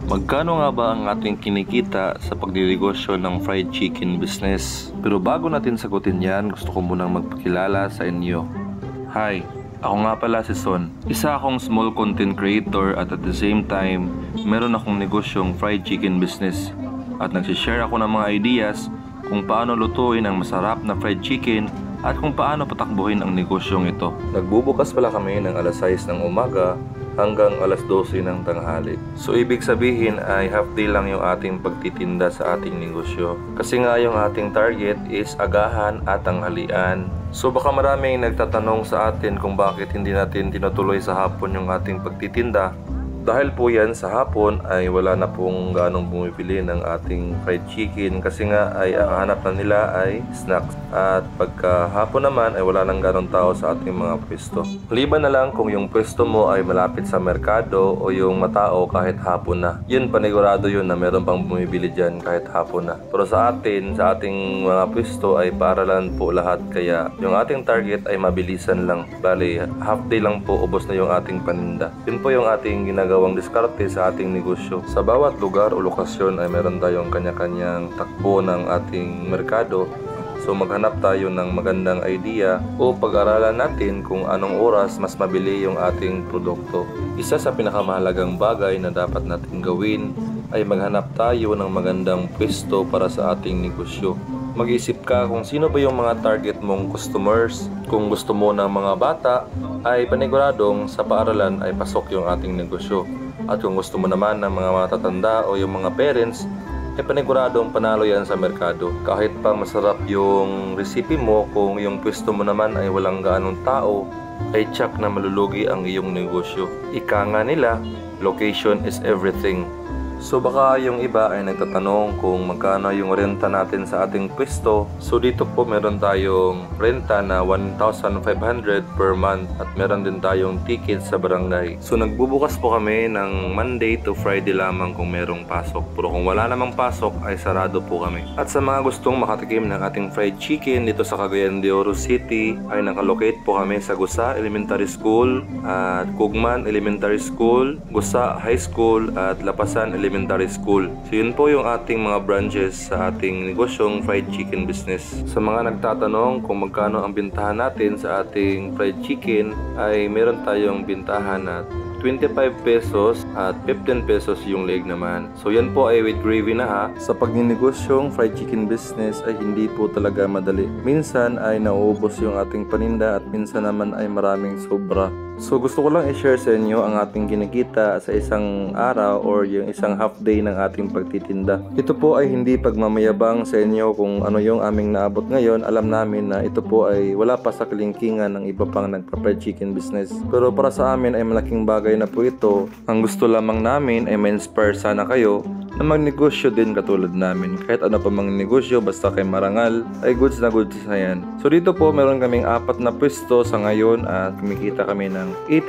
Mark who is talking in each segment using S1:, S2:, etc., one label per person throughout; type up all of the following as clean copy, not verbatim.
S1: Magkano nga ba ang ating kinikita sa pagdinegosyo ng fried chicken business? Pero bago natin sagutin yan, gusto ko munang magpakilala sa inyo. Hi, ako nga pala si Son. Isa akong small content creator at the same time, meron akong negosyong fried chicken business. At nagsishare ako ng mga ideas kung paano lutuin ang masarap na fried chicken at kung paano patakbuhin ang negosyong ito. Nagbubukas pala kami ng alas 6 ng umaga hanggang alas 12 ng tanghali. So ibig sabihin ay half day lang yung ating pagtitinda sa ating negosyo. Kasi nga yung ating target is agahan at tanghalian. So baka maraming nagtatanong sa atin kung bakit hindi natin tinutuloy sa hapon yung ating pagtitinda. Dahil po yan sa hapon ay wala na pong ganong bumibili ng ating fried chicken kasi nga ay ang hanap na nila ay snacks. At pagka hapon naman ay wala nang ganong tao sa ating mga pwesto. Liban na lang kung yung pwesto mo ay malapit sa merkado o yung matao kahit hapon na. Yun panigurado yun na meron pang bumibili dyan kahit hapon na. Pero sa atin, sa ating mga pwesto ay paaralan po lahat kaya yung ating target ay mabilisan lang. Bali, half day lang po ubos na yung ating paninda. Yun po yung ating ginagawang diskarte sa ating negosyo. Sa bawat lugar o lokasyon ay meron tayong kanya-kanyang takbo ng ating merkado. So maghanap tayo ng magandang idea o pag-aralan natin kung anong oras mas mabili yung ating produkto. Isa sa pinakamahalagang bagay na dapat natin gawin ay maghanap tayo ng magandang pwesto para sa ating negosyo. Mag-isip ka kung sino ba yung mga target mong customers. Kung gusto mo ng mga bata, ay paniguradong sa paaralan ay pasok yung ating negosyo. At kung gusto mo naman ng mga matatanda o yung mga parents, ay paniguradong panalo yan sa merkado. Kahit pa masarap yung recipe mo, kung yung pwesto mo naman ay walang gaanong tao, ay tsak na malulugi ang iyong negosyo. Ika nga nila, location is everything. So baka yung iba ay nagtatanong kung magkano yung renta natin sa ating pwesto. So dito po meron tayong renta na 1,500 per month at meron din tayong ticket sa barangay. So nagbubukas po kami ng Monday to Friday lamang kung merong pasok. Pero kung wala namang pasok ay sarado po kami. At sa mga gustong makatikim ng ating fried chicken dito sa Cagayan de Oro City ay nakalocate po kami sa Gusa Elementary School at Kugman Elementary School, Gusa High School at Lapasan Elementary School. So yun po yung ating mga branches sa ating negosyong fried chicken business. Sa mga nagtatanong kung magkano ang bintahan natin sa ating fried chicken ay meron tayong bintahan na 25 pesos at 15 pesos yung leg naman. So yan po ay with gravy na ha. Sa pagninegosyong fried chicken business ay hindi po talaga madali. Minsan ay nauubos yung ating paninda at minsan naman ay maraming sobra. So gusto ko lang i-share sa inyo ang ating kinikita sa isang araw or yung isang half day ng ating pagtitinda. Ito po ay hindi pagmamayabang sa inyo kung ano yung aming naabot ngayon. Alam namin na ito po ay wala pa sa kalingkingan ng iba pang nagpa-fried chicken business. Pero para sa amin ay malaking bagay na po ito. Ang gusto lamang namin ay ma-inspire sana kayo na magnegosyo din katulad namin. Kahit ano pa mang negosyo, basta kay marangal, ay goods na yan. So dito po, meron kaming 4 na pwesto sa ngayon at kumikita kami ng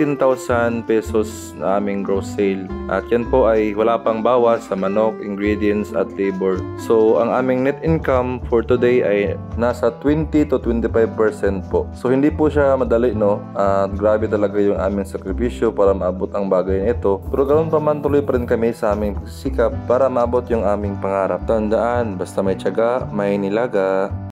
S1: 18,000 pesos na aming gross sale. At yan po ay wala pang bawas sa manok, ingredients at labor. So ang aming net income for today ay nasa 20 to 25% po. So hindi po siya madali, no? At grabe talaga yung aming sakripisyo para maabot ang bagay na ito. Pero ganoon pa man, tuloy pa rin kami sa aming sikap para maabot yung aming pangarap. Tandaan, basta may tiyaga, may nilaga.